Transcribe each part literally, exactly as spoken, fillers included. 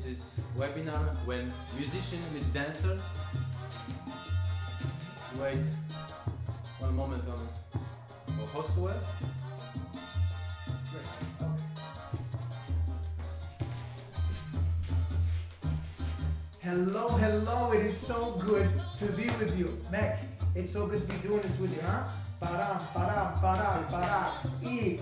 this is webinar when musician with dancer. Wait one moment on the hostware. Hello, hello, it is so good to be with you. Mek, it's so good to be doing this with you, huh? Param, param, param, param, I,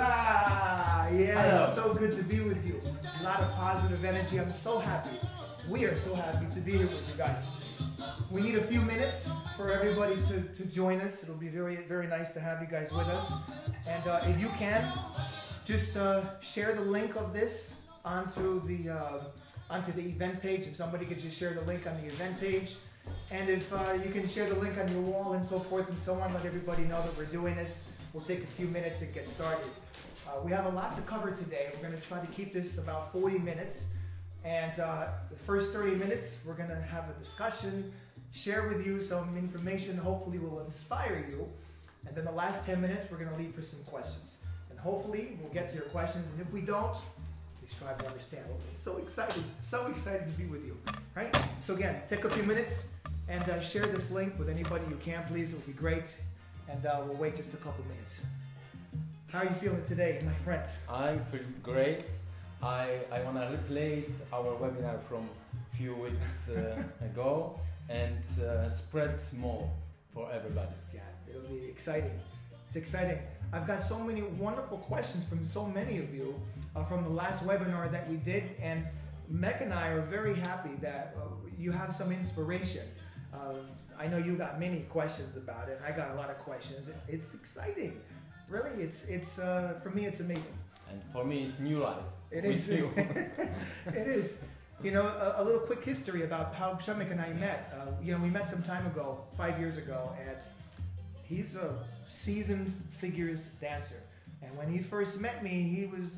ra. Yeah, Hello. it's so good to be with you. A lot of positive energy. I'm so happy. We are so happy to be here with you guys. We need a few minutes for everybody to, to join us. It'll be very, very nice to have you guys with us. And uh, if you can, just uh, share the link of this onto the uh, onto the event page. If somebody could just share the link on the event page. And if uh, you can share the link on your wall and so forth and so on, let everybody know that we're doing this. We'll take a few minutes and get started. Uh, we have a lot to cover today. We're going to try to keep this about forty minutes. And uh, the first thirty minutes, we're going to have a discussion, share with you some information, hopefully will inspire you. And then the last ten minutes, we're going to leave for some questions. And hopefully, we'll get to your questions. And if we don't, please try to understand. We're so excited, so excited to be with you. Right? So again, take a few minutes and uh, share this link with anybody you can, please. It would be great. And uh, we'll wait just a couple minutes. How are you feeling today, my friends? I'm feeling great. I, I want to replace our webinar from a few weeks uh, ago and uh, spread more for everybody. Yeah, it'll be exciting. It's exciting. I've got so many wonderful questions from so many of you uh, from the last webinar that we did, and Mek and I are very happy that uh, you have some inspiration. Uh, I know you got many questions about it. I got a lot of questions. It, it's exciting. Really, it's it's uh, for me, it's amazing. And for me, it's new life. It with is. you. It is. You know, a, a little quick history about how Przemek and I met. Uh, you know, we met some time ago, five years ago, and he's a seasoned figures dancer. And when he first met me, he was,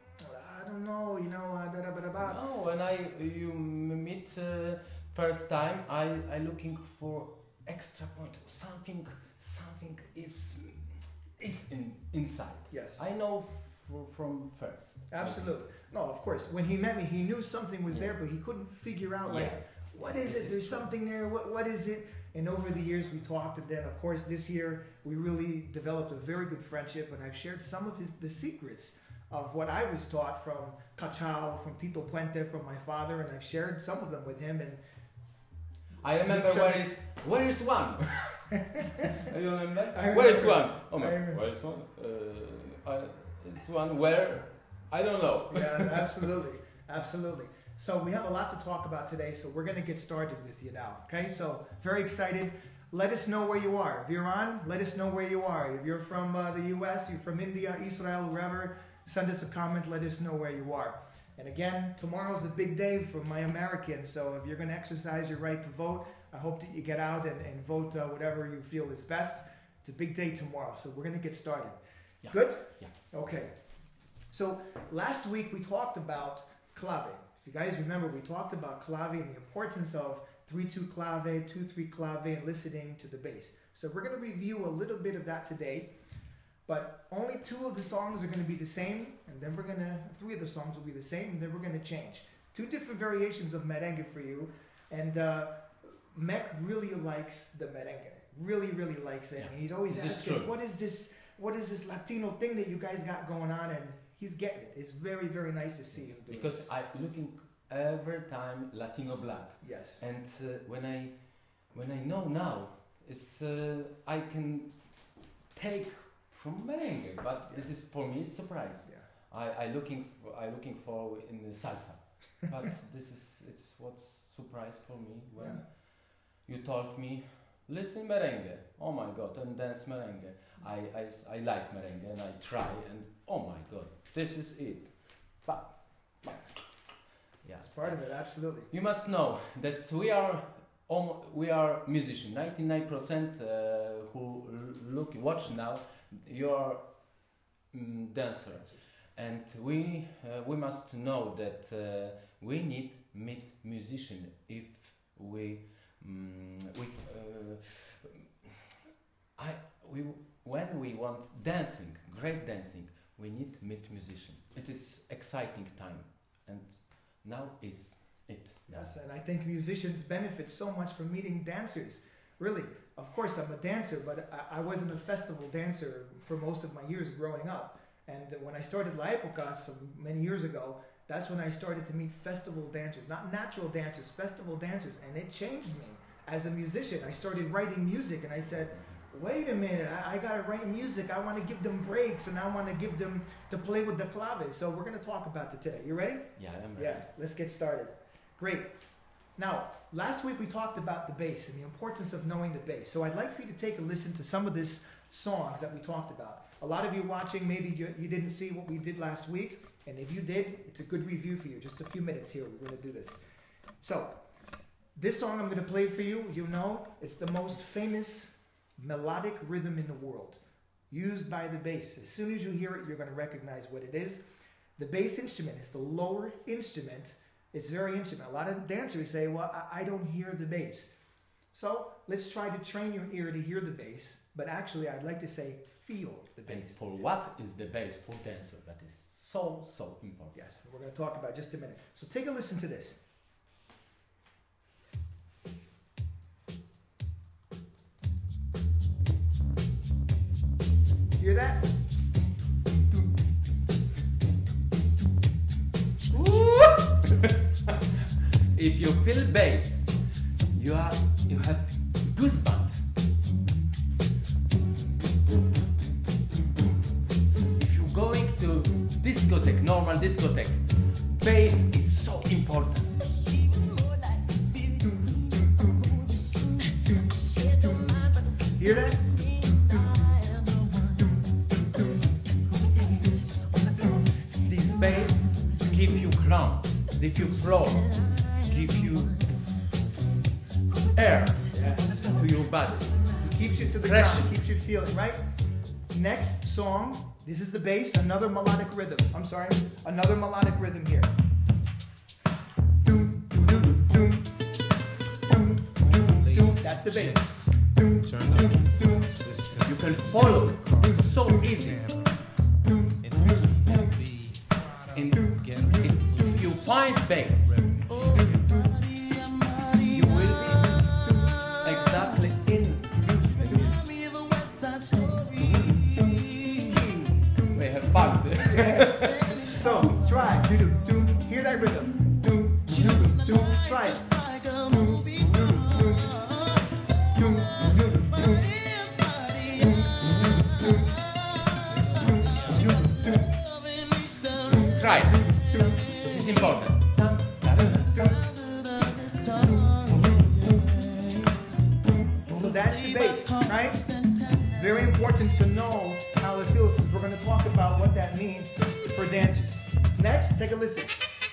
I don't know, you know, uh, da da da da. No, when I you meet uh, first time, I I looking for extra point. Something something is is in inside. Yes. I know f from first. Absolutely. No, of course. When he met me, he knew something was Yeah. there, but he couldn't figure out, like, Yeah. what is This it? is There's true. something there. What What is it? And over the years, we talked, and then, of course, this year, we really developed a very good friendship, and I've shared some of his the secrets of what I was taught from Cachao, from Tito Puente, from my father, and I've shared some of them with him. And I remember Sure. where is where is one. You remember? I Where is remember. one? Oh I my! remember. Where is one? Uh, I, it's one where I don't know. Yeah, absolutely, absolutely. So we have a lot to talk about today, so we're going to get started with you now, okay? So very excited. Let us know where you are. If you're on, let us know where you are. If you're from uh, the U S, you're from India, Israel, wherever, send us a comment, let us know where you are. And again, tomorrow's a big day for my Americans, so if you're going to exercise your right to vote, I hope that you get out and, and vote uh, whatever you feel is best. It's a big day tomorrow, so we're going to get started. Yeah. Good? Yeah. Okay. So last week we talked about clave. If you guys remember, we talked about clave and the importance of three two clave, two three clave, and listening to the bass. So we're going to review a little bit of that today, but only two of the songs are going to be the same, and then we're going to, three of the songs will be the same, and then we're going to change. Two different variations of merengue for you, and uh, Mek really likes the merengue. Really, really likes it. Yeah. And he's always This is asking, true. what is this, what is this Latino thing that you guys got going on? And he's getting it. It's very, very nice to see him do Because this. I looking every time Latino blood, Yes. and uh, when I when I know now, it's uh, I can take from merengue, but Yeah. this is for me surprise. Yeah. I, I looking for, I looking for in the salsa, but this is it's what's surprise for me when Yeah. you told me listen merengue. Oh my God, and dance merengue. I, I, s- I like merengue and I try and oh my God, this is it. But, but yeah, It's part of it, absolutely. you must know that we are almo- we are musicians. ninety-nine percent uh, who l- look watch now, you are mm, dancer. And we uh, we must know that uh, we need meet musician if we um, we uh, I we when we want dancing, great dancing, we need meet musician. It is exciting time, and Now is it. Yes, and I think musicians benefit so much from meeting dancers. Really, of course, I'm a dancer, but I, I wasn't a festival dancer for most of my years growing up. And when I started La Época so many years ago, that's when I started to meet festival dancers, not natural dancers, festival dancers, and it changed me. As a musician, I started writing music, and I said, wait a minute, I, I gotta write music. I want to give them breaks, and I want to give them to play with the clave. So we're gonna talk about it today. You ready? Yeah, I'm ready. Yeah, let's get started. Great. Now, last week we talked about the bass and the importance of knowing the bass. So I'd like for you to take a listen to some of these songs that we talked about. A lot of you watching, maybe you, you didn't see what we did last week. And if you did, it's a good review for you. Just a few minutes here, we're going to do this. So, this song I'm going to play for you, you know, it's the most famous melodic rhythm in the world, used by the bass. As soon as you hear it, you're going to recognize what it is. The bass instrument is the lower instrument. It's very intimate. A lot of dancers say, well, I, I don't hear the bass. So let's try to train your ear to hear the bass. But actually, I'd like to say, feel the And bass. for what is the bass for dancer? That is so, so important. Yes, we're going to talk about it just a minute. So take a listen to this. Hear that? If you feel bass, you are you have goosebumps. If you're going to discotheque, normal discotheque, bass is so important. Hear that? This bass give you ground, give you floor, give you air Yes. to your body. Keeps you to the Pressure. ground, keeps you feeling, right? Next song, this is the bass, another melodic rhythm. I'm sorry, another melodic rhythm here. Doom, doom, doom, doom, doom, doom, doom. That's the bass. Doom, Turn doom, up doom, the doom, system. You can follow. It's so easy. doom, And who will be And getting if, if you find bass, you will be exactly in the music. We have fun. Yes. So try. Doom, doom, doom. Hear that rhythm. Doom, doom, doom. Try it. Doom, doom, doom. Doom, doom, doom. Doom, doom, doom. Doom, doom, Try it. doom. This is important. Dum, dum, dum. So that's the bass, right? Very important to know how it feels because we're going to talk about what that means for dancers. Next, take a listen.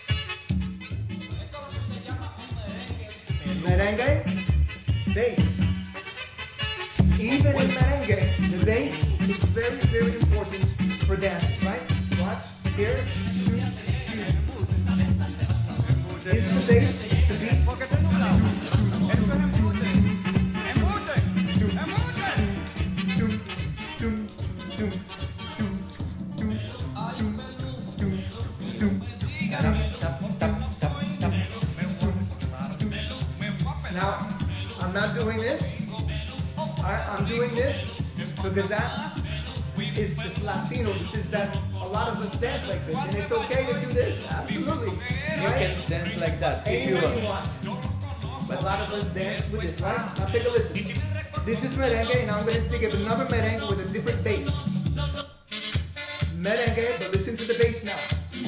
Merengue, bass. Even in merengue, the bass is very, very important for dancers, right? Watch, here. This is the bass, the beat. Doom, doom, doom, doom, doom, doom, doom, doom. Tap, tap, tap, tap. Now, I'm not doing this. I, I'm doing this because that is this Latino. This is that a lot of us dance like this, and it's okay to do this. Absolutely, You right? can dance like that if you Any way you want. want. But a lot of us dance with this, right? Now take a listen. This is merengue, and I'm going to give another merengue with a different bass. Merengue, but listen to the bass now.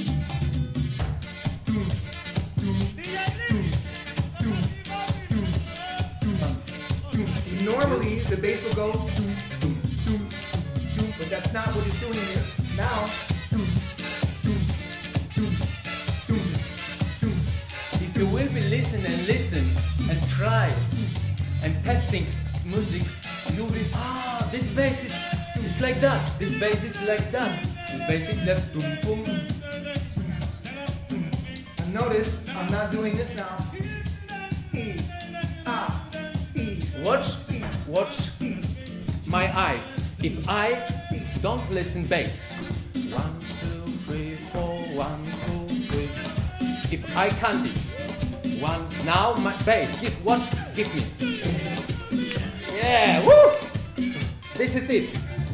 Doom, doom, doom, doom, doom, doom, doom. Normally, the bass will go doom, doom, doom, doom, but that's not what it's doing here. Now, doom, doom, doom, doom, doom. If you will be listen and listen and try and testing s- music, you will ah this bass is it's like that. This bass is like that. This bass is just boom boom. And notice, I'm not doing this now. E, ah, E, Watch, E, watch E. my eyes. If I don't listen bass, one two three four one two three. If I count it. One. Now my bass. Give what? Give me. Yeah. Woo! This is it.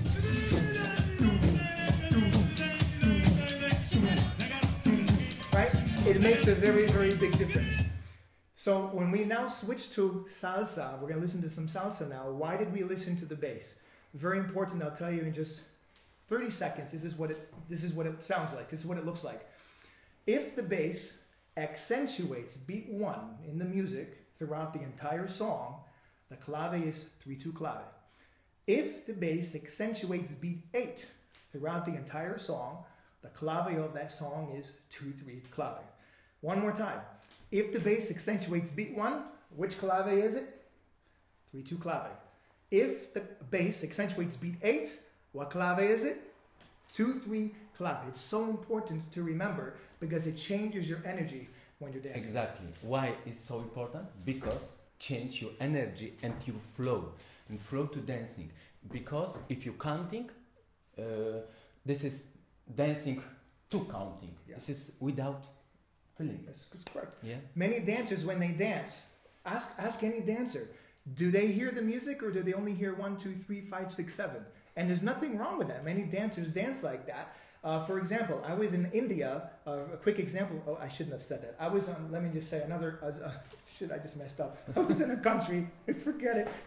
Right? It makes a very, very big difference. So when we now switch to salsa, we're going to listen to some salsa now. Why did we listen to the bass? Very important. I'll tell you in just thirty seconds. This is what it. This is what it sounds like. This is what it looks like. If the bass accentuates beat one in the music throughout the entire song, the clave is three two clave. If the bass accentuates beat eight throughout the entire song, the clave of that song is two three clave. One more time. If the bass accentuates beat one, which clave is it? three two clave. If the bass accentuates beat eight, what clave is it? two three clave. It's so important to remember because it changes your energy when you're dancing. Exactly. Why is so important? Because change your energy and your flow, and flow to dancing. Because if you're counting, uh, this is dancing to counting. Yeah. This is without feeling. That's, that's correct. Yeah. Many dancers, when they dance, ask ask any dancer, do they hear the music or do they only hear one, two, three, five, six, seven? And there's nothing wrong with that. Many dancers dance like that. Uh, for example, I was in India. Uh, a quick example. Oh, I shouldn't have said that. I was on. Let me just say another. Uh, uh, shit, I just messed up. I was in a country. Forget it.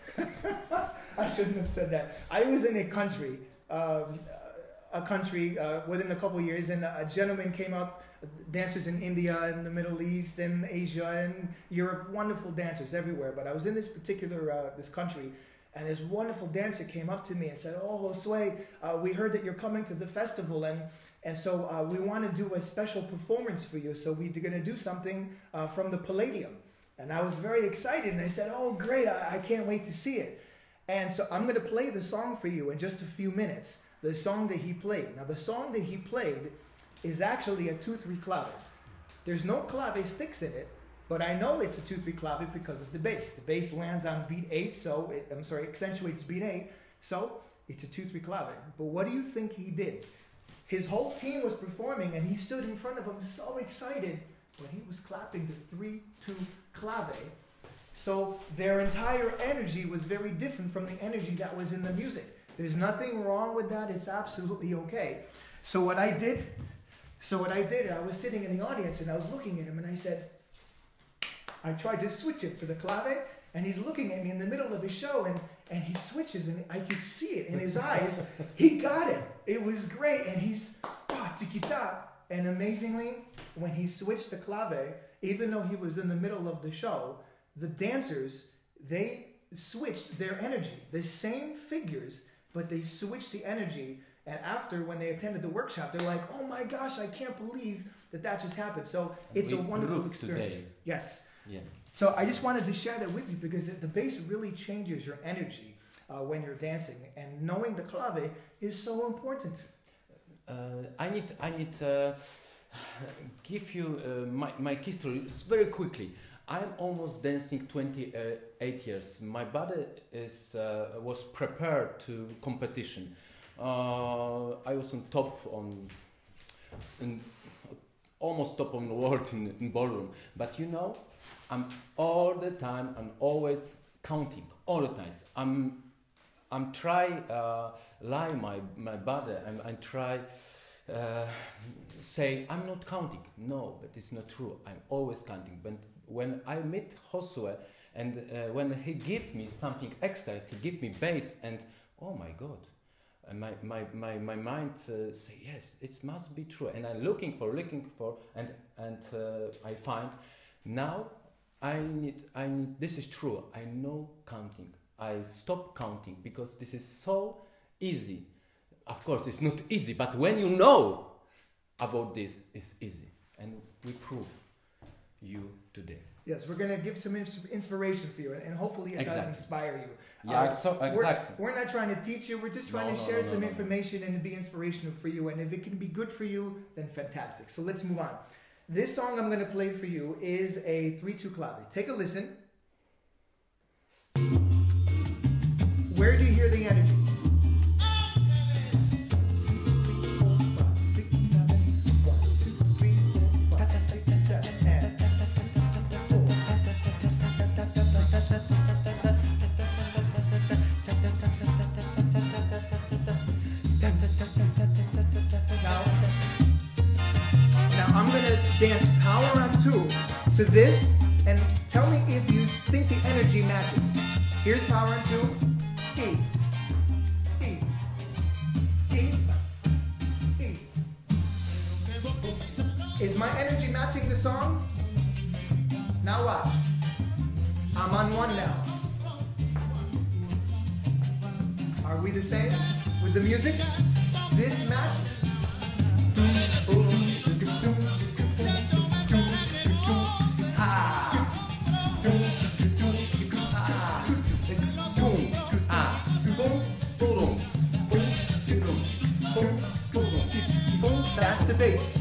I shouldn't have said that. I was in a country. Um, a country uh, within a couple of years, and a gentleman came up. Dancers in India and the Middle East and Asia and Europe, wonderful dancers everywhere. But I was in this particular uh, this country, and this wonderful dancer came up to me and said, "Oh, Josue, uh, we heard that you're coming to the festival, and and so uh, we want to do a special performance for you. So we're going to do something uh, from the Palladium." And I was very excited, and I said, "Oh, great! I, I can't wait to see it." And so I'm going to play the song for you in just a few minutes. The song that he played. Now, the song that he played is actually a two three clave. There's no clave sticks in it, but I know it's a two three clave because of the bass. The bass lands on beat eight, so it, I'm sorry, accentuates beat eight, so it's a two three clave. But what do you think he did? His whole team was performing, and he stood in front of them so excited, but he was clapping the three two clave. So their entire energy was very different from the energy that was in the music. There's nothing wrong with that. It's absolutely okay. So what I did, so what I did, I was sitting in the audience and I was looking at him and I said, I tried to switch it to the clave, and he's looking at me in the middle of his show, and, and he switches, and I could see it in his eyes. He got it. It was great. And he's, ah, tiki-ta. And amazingly, when he switched to clave, even though he was in the middle of the show, the dancers, they switched their energy. The same figures, but they switched the energy. And after, when they attended the workshop, they're like, "Oh my gosh, I can't believe that that just happened." So it's We a wonderful proved experience. today. Yes. Yeah. So I just wanted to share that with you because the bass really changes your energy uh, when you're dancing, and knowing the clave is so important. Uh, I need I need uh, give you uh, my my history very quickly. I'm almost dancing twenty-eight years. My body is uh, was prepared to competition. Uh, I was on top on, in, almost top on the world in, in ballroom. But you know, I'm all the time. I'm always counting all the time. I'm I'm try uh, lie my my body. I'm I try. Uh, say I'm not counting. No, but it's not true. I'm always counting. But when I meet Josue, and uh, when he give me something extra, he give me bass, and oh my God, and my my my my mind uh, say yes, it must be true. And I'm looking for, looking for, and and uh, I find now I need I need. This is true. I know counting. I stop counting because this is so easy. Of course, it's not easy, but when you know about this, it's easy. And we prove you today. Yes, we're going to give some ins- inspiration for you, and, and hopefully it Exactly. does inspire you. Yeah, Uh, so, we're, exactly. we're not trying to teach you, we're just trying No, to no, share no, no, some no, no. information and be inspirational for you. And if it can be good for you, then fantastic. So let's move on. This song I'm going to play for you is a three two clave. Take a listen. Where do you hear the energy? Two, three, four, five, six, seven. One, two, three, four, five, six, seven, and I'm gonna dance power on two to this, and tell me if you think the energy matches. Here's power on two. E. E. E. E. Is my energy matching the song? Now watch. I'm on one now. Are we the same with the music? This matches. That's the bass.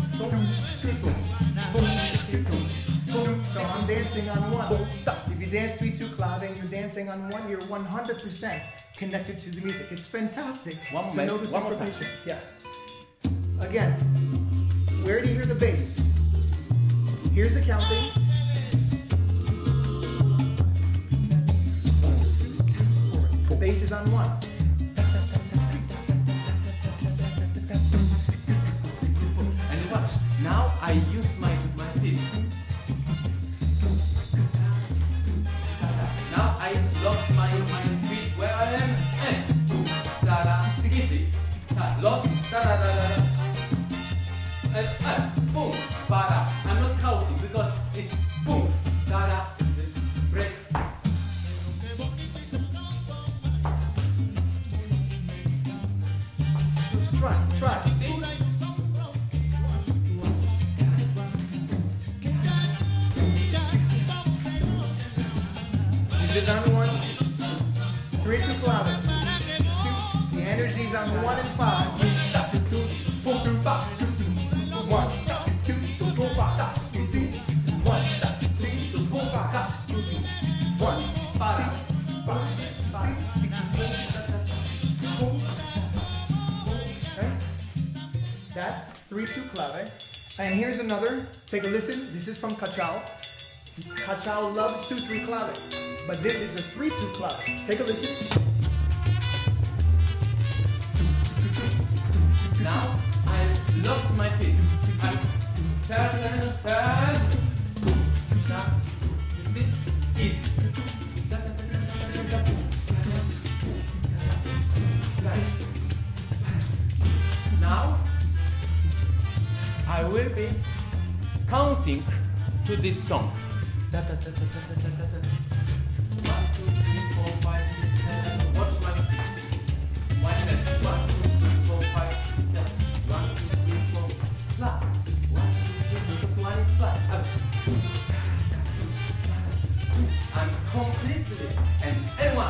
So I'm dancing on one. If you dance three two clave and you're dancing on one, you're one hundred percent connected to the music. It's fantastic one to know this one information. Yeah. Again, where do you hear the bass? Here's the counting. The bass is on one. And watch. Now I use my my feet. Now I lost my my feet where I am. And boom, da da, easy. Da, lost, da da da da. And uh, boom, ba da. I'm not counting because it's boom, da da. This break. Try, try. See? You did on one, three two clave. The energy's on one and five. One, two, four, five. One, two, four, five. One, five, five, five. Okay. That's three two clave. And here's another. Take a listen. This is from Cachao. Cachao loves two three clave, but this is a three two clave. Take a listen. Now I lost my feet. I'm turn, turn, turn. Now you see, easy. Now I will be counting to this song. Da, da, da, da, da, da, da, da. One, two, three, four, five, six, seven. Watch my feet. One minute. One, two, three, four, five, six, seven. One, two, three, four. Slap. One, two, three. Because one is flat. I'm completely and everyone.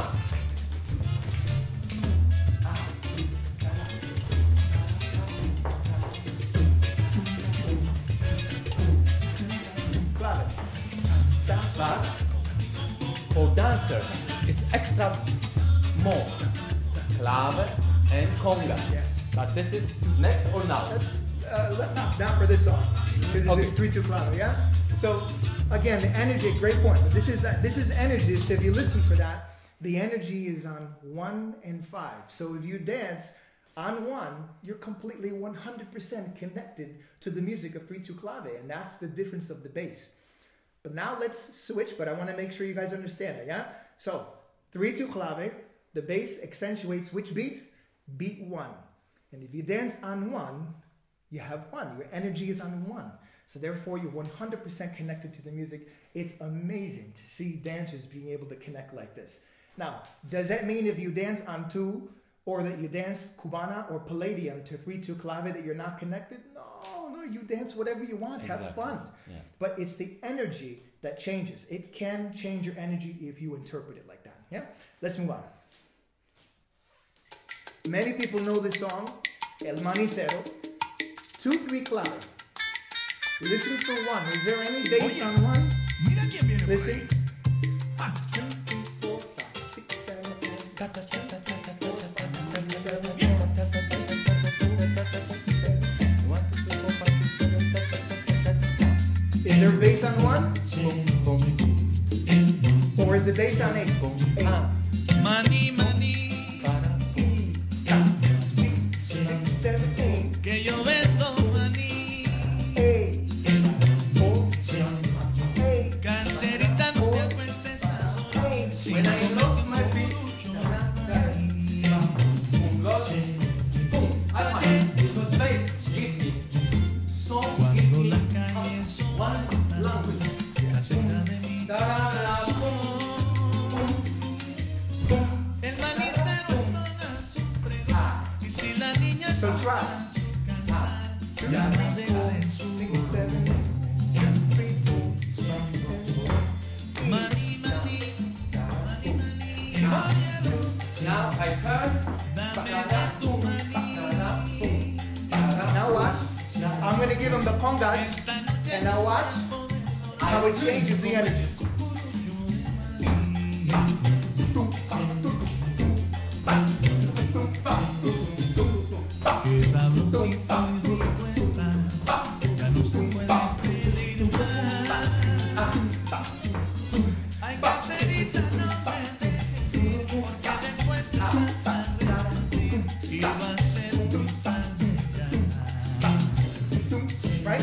But for dancer, it's extra more clave and conga. Yes. But this is next or now? That's uh, not, not for this song because this Okay. is three two clave. Yeah. So again, the energy. Great point. But this is uh, this is energy. So if you listen for that, the energy is on one and five. So if you dance on one, you're completely one hundred percent connected to the music of three two clave, and that's the difference of the bass. But now let's switch, but I want to make sure you guys understand it, yeah? So, three two clave, the bass accentuates which beat? Beat one. And if you dance on one, you have one. Your energy is on one. So therefore, you're one hundred percent connected to the music. It's amazing to see dancers being able to connect like this. Now, does that mean if you dance on two, or that you dance Cubana or Palladium to three two clave that you're not connected? No, no, you dance whatever you want, Exactly. have fun. Yeah. But it's the energy that changes. It can change your energy if you interpret it like that. Yeah? Let's move on. Many people know this song, El Manicero, two three clave. Listen for one. Is there any bass on one? Listen. Two, three, four, five, six, seven, eight. Ta, ta, ta, ta, ta, ta, ta, ta, ta, ta, seven, seven, eight. Ta, ta, ta, ta, ta, ta, ta, ta, ta, six, seven. One, two, three, four, five, six, seven, ta, ta, ta, ta, ta, ta. Is there bass on one? Or is the bass on eight? Eight. Money, money, E, Ka, T, six, seven, eight. que yo vendo maní. Eight. one language. Da, da, da, boom, boom, boom. Ah. So try. Ah. Two, four, six, seven, three, four, six, seven. Now I turn. Ba-da-da, boom, ba-da-da, boom, ba-da-da. Now watch. I'm gonna give him the congas, and now watch how it changes the energy. Right?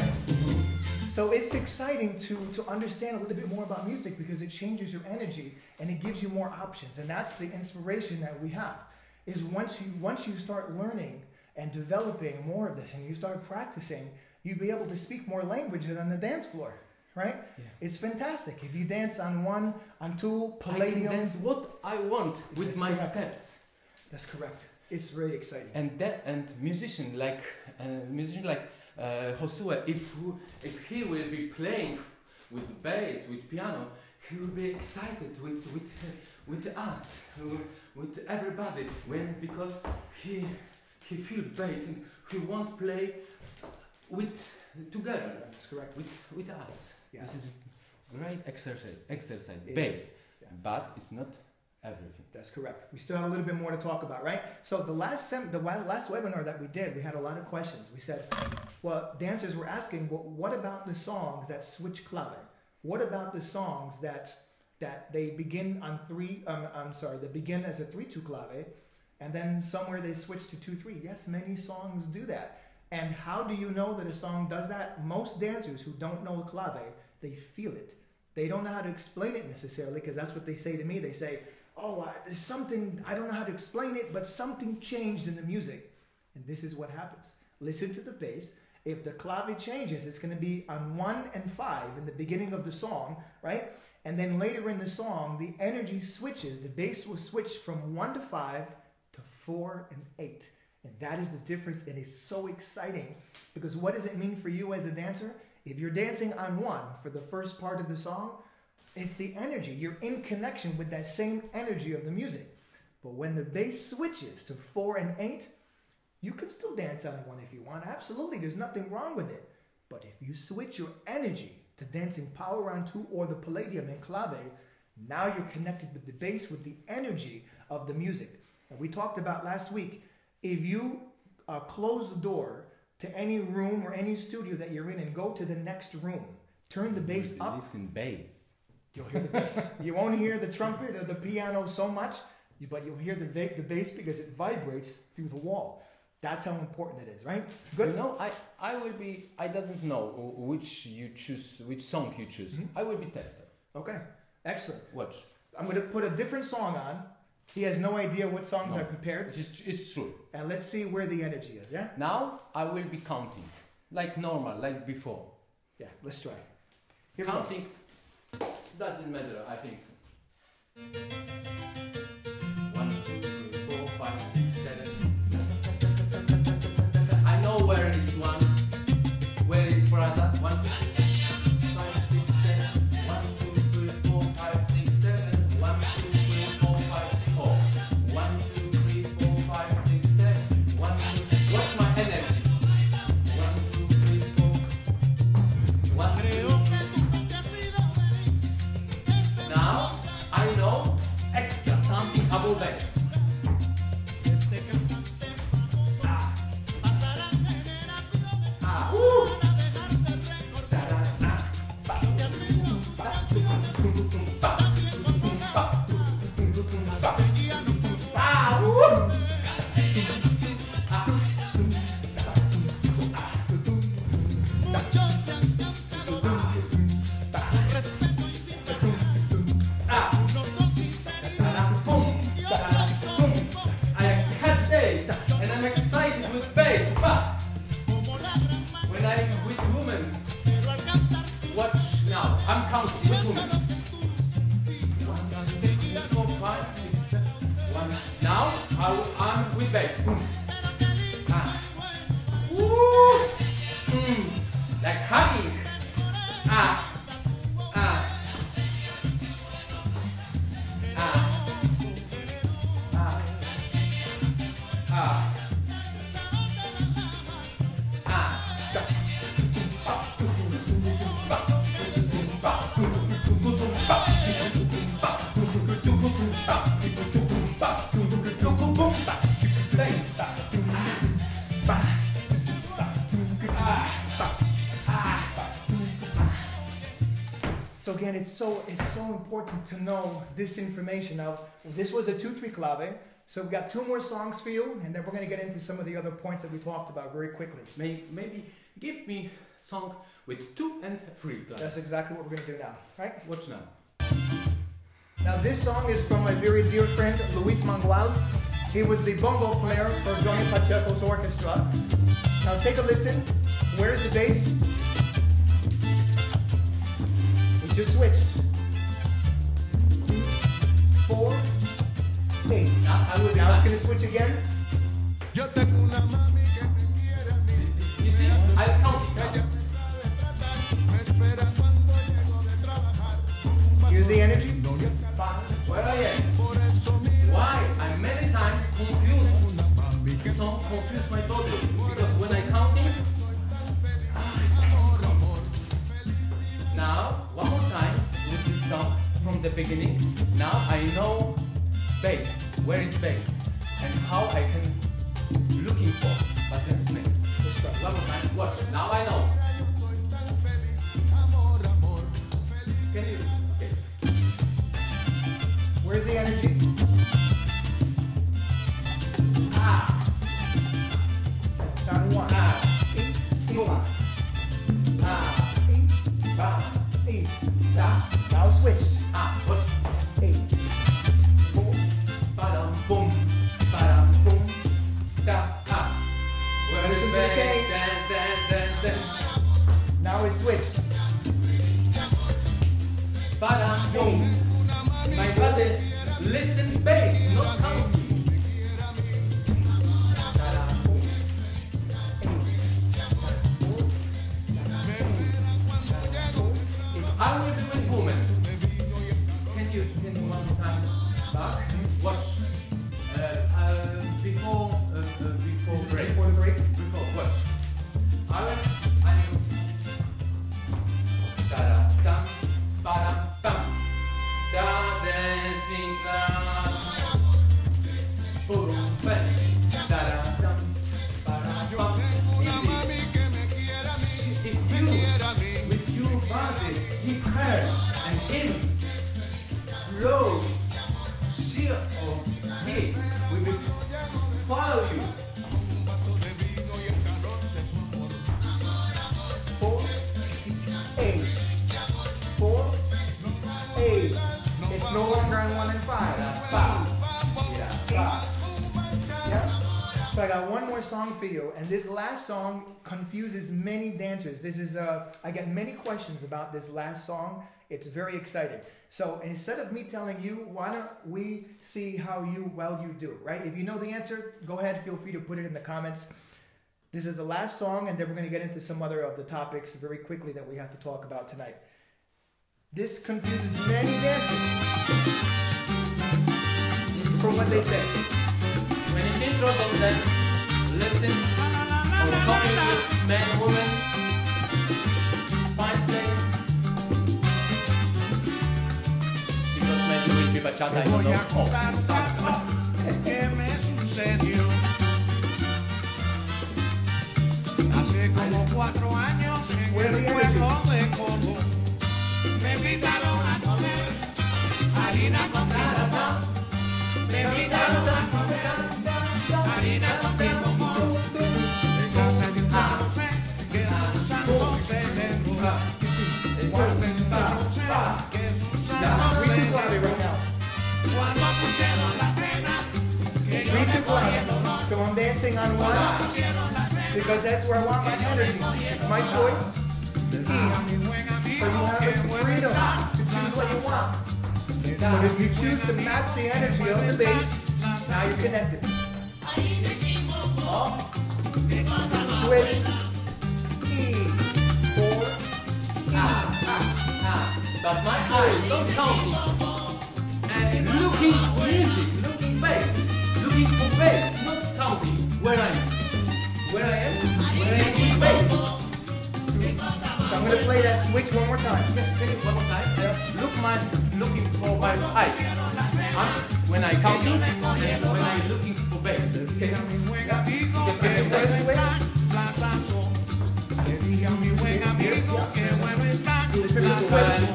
So it's exciting to, to understand a little bit more about music because it changes your energy and it gives you more options. And that's the inspiration that we have. Is once you once you start learning and developing more of this and you start practicing, you'll be able to speak more languages on the dance floor. Right? Yeah. It's fantastic. If you dance on one, on two, I can palladium. dance what I want with That's my correct. steps. That's correct. It's really exciting. And that and musician like uh, musician like uh, Josue, if who, if he will be playing with bass, with piano, he will be excited with with with us, uh, with everybody. When because he he feel bass and he want play with together That's correct. with with us. Yeah. This is great exercise. Exercise It bass, is, yeah. but it's not everything. That's correct. We still have a little bit more to talk about, right? So the last sem- the wa- last webinar that we did, we had a lot of questions. We said, well, dancers were asking, well, what about the songs that switch clave? What about the songs that that they begin on three? Um, I'm sorry, they begin as a three-two clave, and then somewhere they switch to two-three. Yes, many songs do that. And how do you know that a song does that? Most dancers who don't know clave, they feel it. They don't know how to explain it necessarily, because that's what they say to me. They say, oh, uh, there's something, I don't know how to explain it, but something changed in the music. And this is what happens. Listen to the bass. If the clave changes, it's going to be on one and five in the beginning of the song, right? And then later in the song, the energy switches. The bass will switch from one to five to four and eight. And that is the difference. And it's so exciting because what does it mean for you as a dancer? If you're dancing on one for the first part of the song, it's the energy. You're in connection with that same energy of the music. But when the bass switches to four and eight, you can still dance on one if you want. Absolutely, there's nothing wrong with it. But if you switch your energy to dancing power on two or the palladium and clave, now you're connected with the bass, with the energy of the music. And we talked about last week, if you uh, close the door to any room or any studio that you're in and go to the next room, turn the bass up. Listen bass. You'll hear the bass. You won't hear the trumpet or the piano so much, but you'll hear the, the bass because it vibrates through the wall. That's how important it is, right? Good. You know, I, I will be, I doesn't know which you choose, which song you choose. Mhm. I will be tester. Okay, excellent. Watch. I'm going to put a different song on. He has no idea what songs No. I prepared. It's, just, it's true. And let's see where the energy is, yeah? Now I will be counting. Like normal, like before. Yeah, let's try. Here we go. Counting doesn't matter, I think so. One, two, three, four, five, six, seven, seven. I know where is one. Where is Praza? One, two, three, five, six, seven. One, two, three, four, five, six, seven. One, two, three, four, five, six. Oh. One, two, three, four, five, six, seven. One, two. Watch my energy. One, two, three, four. One, two. Now I know extra something about that. Ah. Ah. Woo. Da-da-da. Ba. Ba. Ba. Ba. Ba. Ah. Woo. Ah. Ah. Boom. Boom. I catch bass and I'm excited with bass. But when I'm with women, I'm counting. With women. One, two, three, four, five, six, seven. One. Now I will, I'm with bass. Boom. Ah. Woo. Mm. Like hugging. Ah. Ah. Ah. Ah. Ah. So again, it's so it's so important to know this information. Now, this was a two three clave, so we've got two more songs for you, and then we're going to get into some of the other points that we talked about very quickly. Maybe, maybe give me song with two and three clave. That's exactly what we're going to do now, right? Watch now. Now, this song is from my very dear friend Luis Mangual. He was the bongo player for Johnny Pacheco's orchestra. Now, take a listen. Where's the bass? Just switched. Four, eight. Now, I will now it's going to switch again. You see, I'll count it. Here's the energy. Five. Where I am. Why? I many times confuse. Some confuse my total. Because when I counting, now, one more time with this song from the beginning. Now I know bass, where is bass, and how I can looking for. But this is next. Let's try. One more time. Watch. Now I know. Can you? Okay. Where's the energy? Ah. Sound one. Ah. Eight. Eight. Boom. Five. Ah. Eight. Ba. Eight. Da. Now switched. Ah. Watch. Eight. Four. Ba-dum. Boom. Ba-dum. Boom. Da. Ah. Where Listen is to the bass? change. Dance, dance, dance, dance. Now it's switched. Ba-dum. Boom. Eight. My brother, listen bass, not counting. If I will do it, woman, can you can you one time back? Watch. Uh, uh, before uh, uh, before This is break. before the break. Before watch. I will. I'm. Da-da, dum, ba-dum, bum. Da dancing clown. Boom, bang. Da-da, dum, ba-da, bum. Easy. If you, with your body, give her and him, flow, sheer or he, we will follow you. Four. Eight. Four. Eight. It's no longer on one and five. Ba. Yeah, ba. Yeah. So I got one more song for you, and this last song confuses many dancers. This is uh, I get many questions about this last song. It's very exciting. So instead of me telling you, why don't we see how you well you do, right? If you know the answer, go ahead. Feel free to put it in the comments. This is the last song, and then we're going to get into some other of the topics very quickly that we have to talk about tonight. This confuses many dancers from what they say. When it's intro, don't dance. Listen. Or talking with men, women. Find place. Because men will be bachata, I don't know. Oh, salsa. ¿Qué me sucedió? Hace como cuatro años en Where's el the energy? pueblo de Cobo me invitaron a comer harina con timón. Me invitaron a comer harina con timón. En casa de un José que es un santo celebro. Guarden José que es un santo Three too celebro. loud right now. Cuando pusieron la cena que yo Three me too cogí el loud. olor. So I'm dancing on one Pusieron la cena because that's where I want my energy. It's my choice. a mi buen So you amigo have que the mueve freedom what you want. But if you choose to match the energy of the bass, now you're connected. Up, switch, E, four, Ah, ah, ah. But my eyes don't count me. And looking music, looking bass, looking for bass, not counting where I am. Where I am, where I am with bass. So I'm gonna play that switch one more time. Yes, take it one more time. Look my, looking for my eyes. Huh? When I counting and when I'm looking for bass. Okay. Okay, so let's switch. Le dije a mi buen amigo que bueno está Listen to la the switch.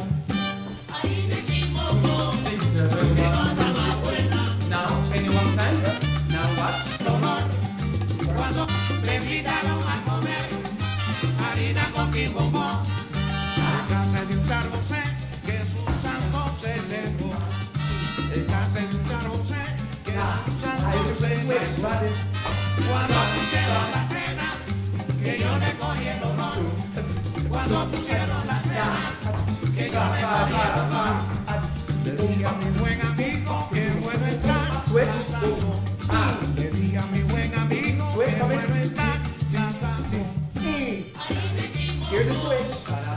Now, can you one time? Now what? cuando me invitaron a comer harina con quimbombo a casa de un San José que su santo celebró. En casa de un San José que su santo celebró. Cuando pusieron la cena, que yo le cogí el honor. Cuando pusieron la cena, que yo le cogí el honor. Le dije a mi buen amigo que bueno está. Switch. Ah, le dije a mi buen amigo Switch, que come in. bueno está. Ya sabes. E. Here's the switch.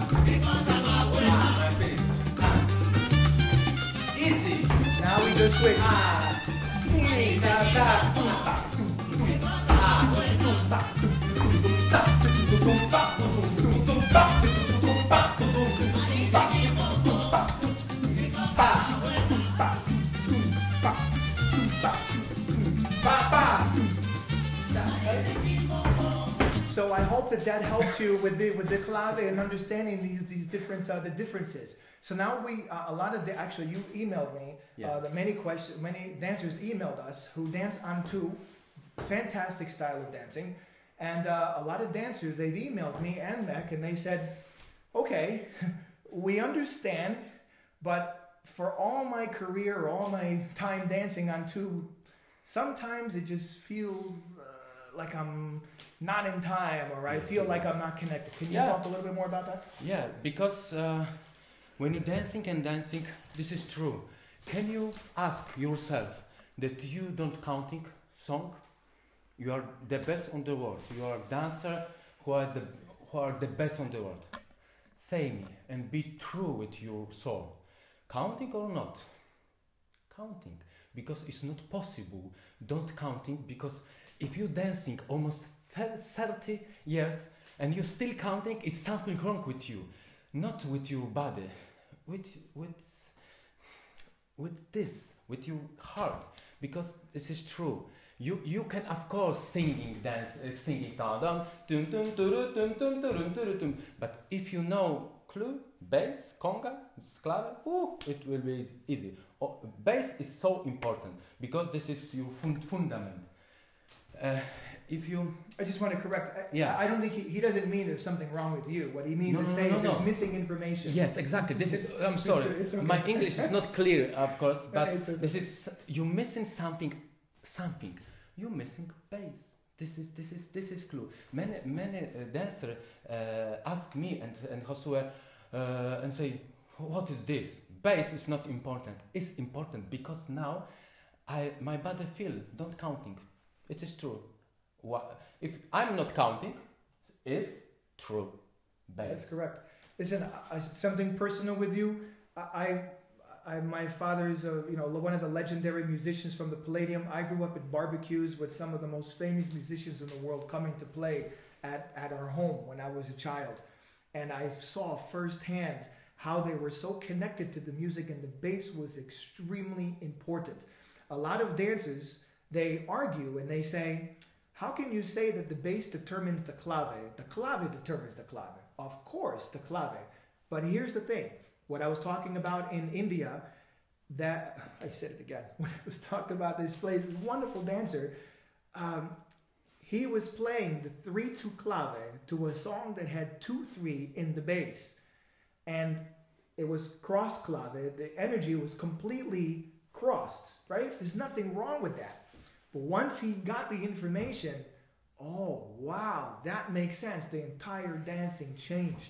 Easy. Now we just switch. Ah, E. da, da, tum, pa, tum, tum, ah, tum, pa, tum, tum, ta, tum, tum, pa, tum, tum, tum, pa, tum, tum, pa, tum, tum, pa, tum, pa, pa, pa, pa. So I hope that that helped you with the with the clave and understanding these these different uh, the differences. So now we uh, a lot of the actually you emailed me Yeah. uh, that many questions many dancers emailed us who dance on two, fantastic style of dancing, and uh, a lot of dancers they've emailed me and Mech and they said, okay, we understand, but for all my career, all my time dancing on two, sometimes it just feels uh, like I'm not in time or I feel like I'm not connected. Can you Yeah. talk a little bit more about that? Yeah, because uh, when you're dancing and dancing, this is true. Can you ask yourself that you don't counting song? You are the best on the world. You are a dancer who are the who are the best on the world. Say me and be true with your soul. Counting or not? Counting, because it's not possible. Don't counting, because if you're dancing almost thirty years and you're still counting, it's something wrong with you, not with your body, with with with this, with your heart, because this is true. You you can of course singing dance uh, singing down down tum tum turu, tum tum turu, turu, tum. But if you know clue, bass, conga, clave, ooh, it will be easy. Oh, bass is so important because this is your fun- fundament. Uh, if you I just want to correct. I, Yeah. I don't think he, he doesn't mean there's something wrong with you. What he means No, is no, saying no, is there's no. missing information. Yes, exactly. This is. I'm It's- sorry. it's okay. My English is not clear, of course, but Okay, so it's this okay. is you're missing something. Something. You're missing bass. This is this is this is clue. Many many uh, dancers uh, ask me and and Josue uh, and say, what is this? Bass is not important. It's important because now I my body feel don't counting. It is true. What if I'm not counting? Is true. Bass. That's correct. Listen, I, I- something personal with you. I, I, I, my father is a you know one of the legendary musicians from the Palladium. I grew up at barbecues with some of the most famous musicians in the world coming to play at, at our home when I was a child, and I saw firsthand how they were so connected to the music, and the bass was extremely important. A lot of dancers they argue and they say, how can you say that the bass determines the clave? The clave determines the clave. Of course, the clave. But here's the thing. What I was talking about in India, that, I said it again. When I was talking about this place, this wonderful dancer, um, he was playing the three two clave to a song that had two three in the bass. And it was cross clave. The energy was completely crossed, right? There's nothing wrong with that. But once he got the information, oh, wow, that makes sense. The entire dancing changed.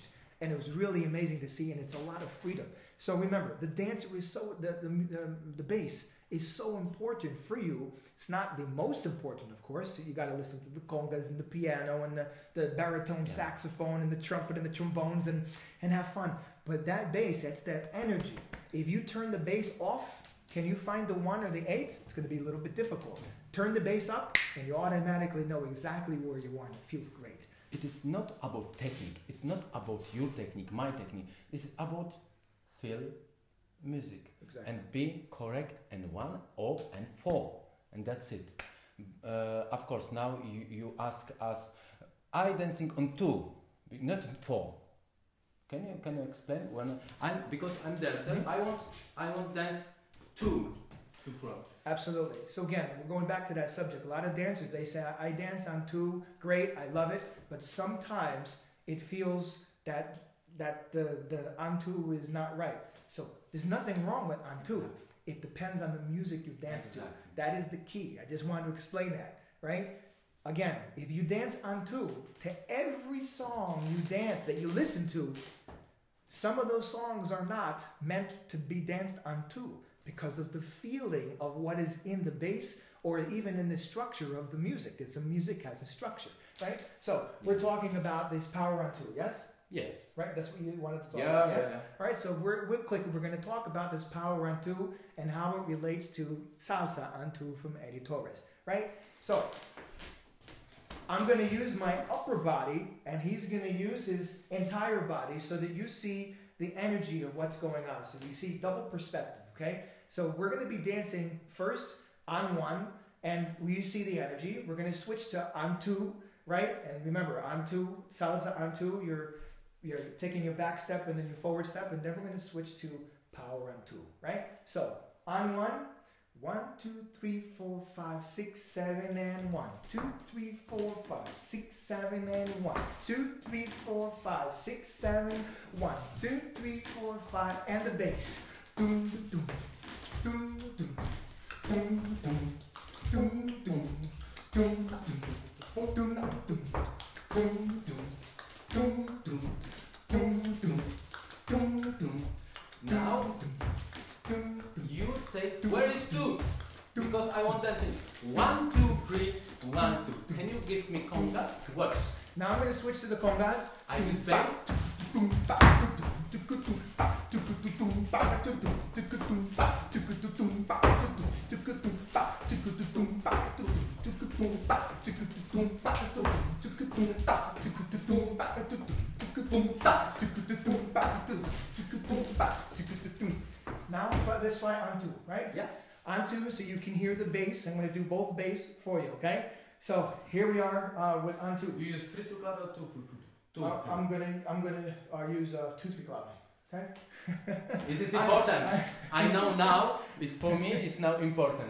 and it was really amazing to see, and it's a lot of freedom. So remember, the dancer is so, the, the, the, the bass is so important for you. It's not the most important, of course. You got to listen to the congas and the piano and the, the baritone Yeah. saxophone and the trumpet and the trombones and, and have fun. But that bass, that's that energy. If you turn the bass off, can you find the one or the eight? It's going to be a little bit difficult. Turn the bass up, and you automatically know exactly where you are, and it feels great. It is not about technique. It's not about your technique, my technique. It's about feel music Exactly. and be correct in one or and four, and that's it. Uh, of course, now you, you ask us, I dancing on two, not on four. Can you can you explain when I'm because I'm dancer? I want I want dance two to front. Absolutely. So again, we're going back to that subject. A lot of dancers, they say, I dance on two, great, I love it, but sometimes it feels that that the, the on two is not right. So there's nothing wrong with on two. It depends on the music you dance to. Exactly. That is the key. I just wanted to explain that, right? Again, if you dance on two, to every song you dance that you listen to, some of those songs are not meant to be danced on two, because of the feeling of what is in the bass or even in the structure of the music. It's a music has a structure, right? So we're talking about this power on two, yes? Yes. Right? That's what you wanted to talk Yeah, about, yeah, yes? yeah. All right, so we're, we're quick, we're going to talk about this power on two and how it relates to salsa on two from Eddie Torres, right? So I'm going to use my upper body and he's going to use his entire body so that you see the energy of what's going on. So you see double perspective, okay? So we're going to be dancing first on one, and you see the energy. We're going to switch to on two, right? And remember, on two, salsa on two, you're you're taking your back step and then your forward step, and then we're going to switch to power on two, right? So on one, one, two, three, four, five, six, seven, and one. Two, three, four, five, six, seven, and one. Two, three, four, five, six, seven, one. Two, three, four, five, and the bass. Doom, doom, doom, doom, doom, doom, doom, doom, doom, doom, doom, doom, doom, doom, doom, doom, doom. Now you say where is two? Because I want dancing. One, two, three, one, two. Can you give me conga? What? Now I'm going to switch to the congas. I use bass. Now let's try on two, right? Yeah. On two, so you can hear the bass. I'm going to do both bass for you, okay? So here we are uh, with on two. You use three to clave or two for two? Uh, I'm gonna I'm gonna uh, use uh, two three clave, okay? This is I- important. I- I know now. It's for me. It's now important.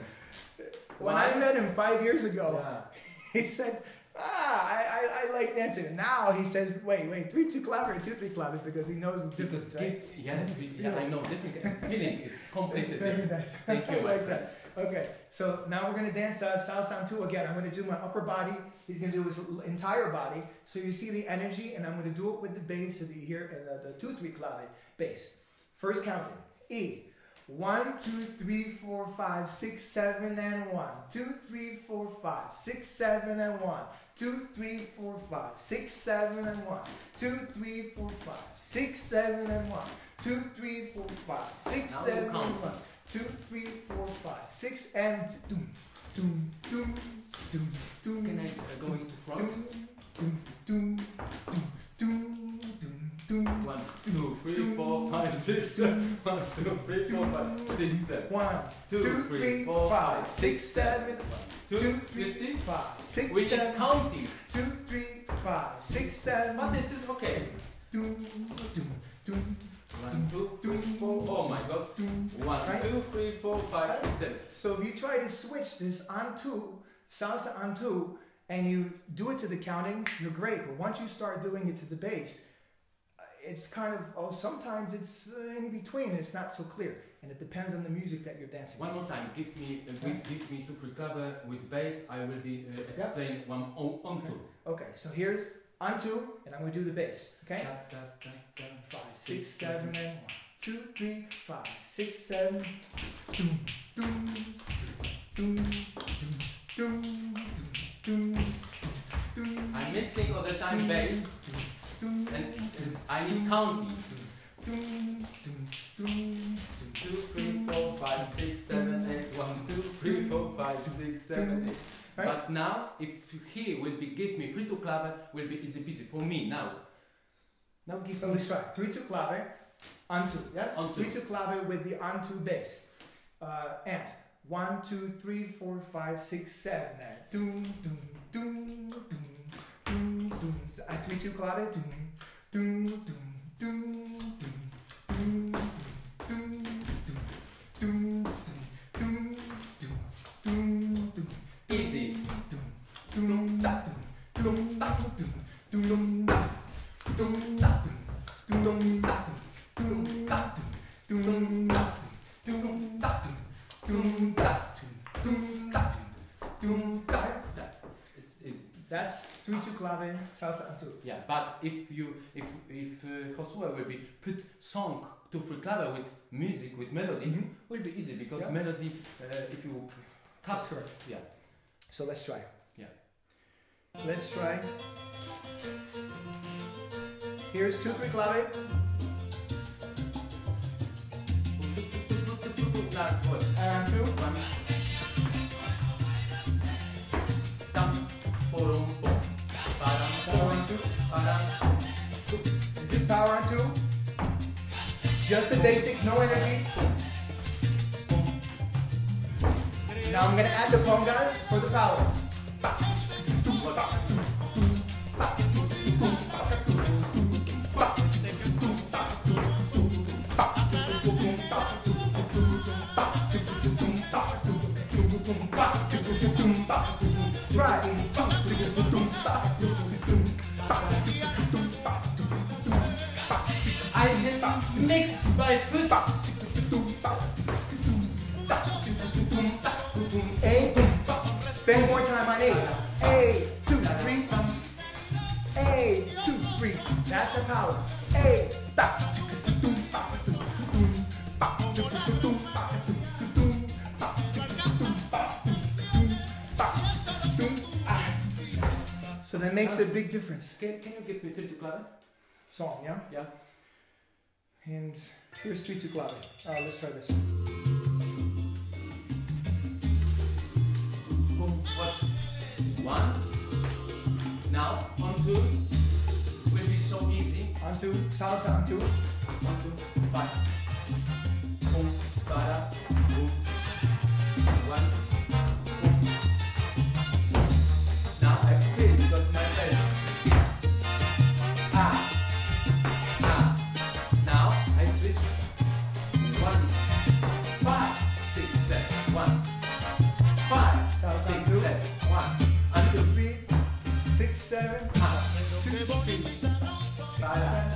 When Why? I met him five years ago, Yeah. he said, "Ah, I, I, I like dancing." Now he says, "Wait, wait, three two clave or two three clave," because he knows the difference, Because right? give, yes, we, yeah, I know different feeling is completely It's very different. nice. Thank you, I my like friend. that. Okay, so now we're gonna dance uh, salsa on two again. I'm gonna do my upper body. He's gonna do his l- entire body. So you see the energy, and I'm gonna do it with the bass so that you hear uh, the two three clave bass. First counting. E. One, two, three, four, five, six, seven, and one. Two, three, four, five, six, seven, and one. Two, three, four, five, six, seven, and one. Two, three, four, five, six, seven, and one. Two, three, four, five, six, Now you seven, and count. one. Two, three, four, five, six, and doom, doom, doom, doom, doom. Can I uh, go into front? Doom, doom, doom, doom, doom, doom, doom. One, two, three, four, five, six, seven. One, two, three, four, five, six, seven. One, Two, two, three, three, four, five, five, six, seven. Two, Two, you three, see? five, six, We need seven. counting. Two, three, five, six, seven. But this is okay. Doom, doom, doom, One, two, three, four. Oh my god. doom. One, Right? two, three, four, five, six, seven. So if you try to switch this on two, salsa on two, and you do it to the counting, you're great. But once you start doing it to the bass, uh, it's kind of, oh, sometimes it's uh, in between. It's not so clear. And it depends on the music that you're dancing. One more time. Give me, uh, give, give me two free clave with bass. I will be uh, explain one on, on two. Okay, so here's on two, and I'm going to do the bass. Okay? Five, six, seven, and one, two, three, five, six, seven. Doom, doom, doom, doom, doom, doom, doom. I'm missing all the time bass, and I need counting. Doom, doom, doom. Two, three, four, five, six, seven, eight. One, two, three, four, five, six, seven, eight. Right. But now, if he will be give me three two clave, will be easy peasy for me now. Now give So me. let's try. Three two clave, on two. Yes. On two. Three two clave with the on two bass. Uh, and one, two, three, four, five, six, seven. And doom, doom, doom, doom, doom, doom. I three two clave. Doom, doom, doom, doom, doom, doom, doom, doom, doom, doom, doom, doom, doom. Easy. Doom, da, doom, da, doom, doom, da, doom, da, doom, da, doom, da, doom, da, doom, da, doom, da, doom, da, doom, da. It's easy. That's three two clave salsa on two. Yeah, but if you if if uh, Josué will be put song to free clave with music with melody, Mhm. will be easy because Yeah. melody uh, if you cut. That's correct. Yeah. So let's try. Yeah. Let's try. Here's two three clave. Now watch. And two. One. Tam, porum, pom. Param, Power pom. on two. Param. Is this power on two? Just the basics, no energy. Now I'm gonna add the congas for the power. I can mix by foot. Eight. Spend more time on eight. Eight, two, three. Eight, two, three. That's the power. Eight. So that makes a big difference. Can, can you get me three to clave? Song, yeah? Yeah. And here's three two clave. Uh, let's try this. Boom, watch. One. Now, on two. Will be so easy. On two, salsa on two. One, two, five. Boom, para, boom. One, boom. Now I feel because my best. Ah, ah. Now I switch. One, five, six, seven. One, five, Salsa six, on two. seven. One, and two. Three, six, seven, Ah. two, three, Para.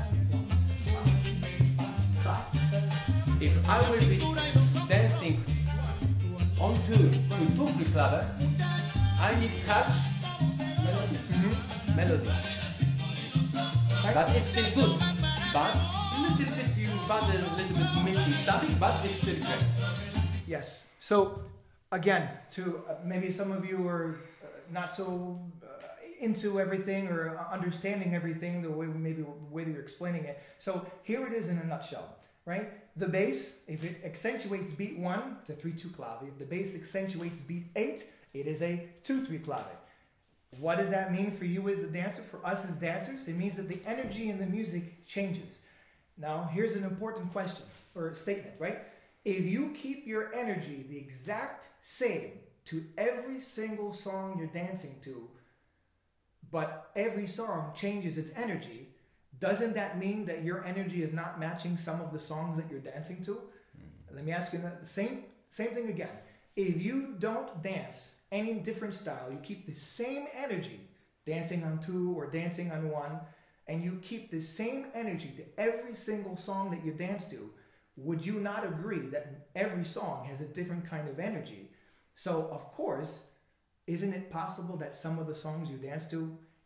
five. If I will be dancing on two with two free clave, I need touch melody. Mhm. melody. But it's still good. But a little bit you but a little bit missing something, but it's still great. Yes. So again, to uh, maybe some of you are uh, not so uh, into everything or understanding everything the way maybe the way that you're explaining it. So here it is in a nutshell, right? The bass, if it accentuates beat one, it's a three two clave. If the bass accentuates beat eight, it is a two three clave. What does that mean for you as the dancer? For us as dancers, it means that the energy in the music changes. Now, here's an important question or statement, right? If you keep your energy the exact same to every single song you're dancing to, but every song changes its energy, doesn't that mean that your energy is not matching some of the songs that you're dancing to? Mm. Let me ask you the same, same thing again. If you don't dance any different style, you keep the same energy dancing on two or dancing on one, and you keep the same energy to every single song that you dance to, would you not agree that every song has a different kind of energy? So, of course, isn't it possible that some of the songs you dance to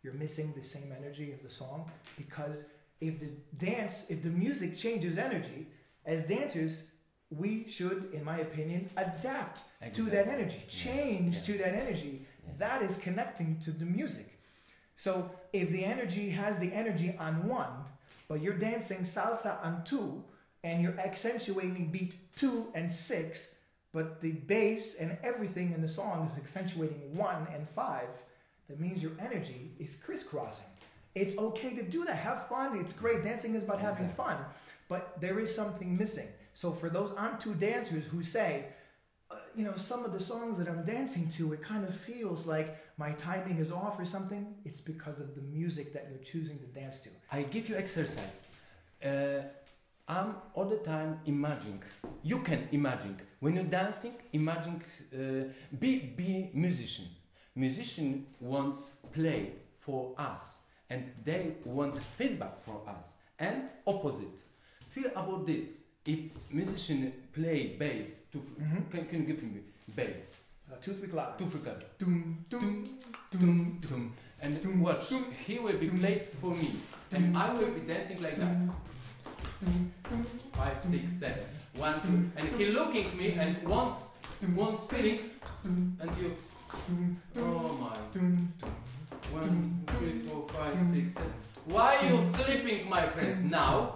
you're missing the same energy as the song, because if the dance, if the music changes energy, as dancers, we should, in my opinion, adapt exactly. to that energy, change yeah. to that energy. Yeah. That is connecting to the music. So if the energy has the energy on one, but you're dancing salsa on two, and you're accentuating beat two and six, but the bass and everything in the song is accentuating one and five, that means your energy is crisscrossing. It's okay to do that. Have fun. It's great. Dancing is about having fun. But there is something missing. So for those on-two dancers who say, uh, you know, some of the songs that I'm dancing to, it kind of feels like my timing is off or something, it's because of the music that you're choosing to dance to. I give you exercise. Uh, I'm all the time imagining. You can imagine. When you're dancing, imagine, uh, be, be musician. Musician wants play for us. And they want feedback from us. And opposite. Feel about this. If musician play bass, to mm-hmm. can, can you give me bass? Uh, two, three clap. Two, three clap. Dum, dum, dum, dum. And dum, watch, dum, he will be played for me. Dum, and I will be dancing like that. Dum, dum, Five, six, seven. One, two. And he looking at me and wants, wants feeling. And you, oh my. One, three, four, five, six, seven. Why are you sleeping, my friend? Now.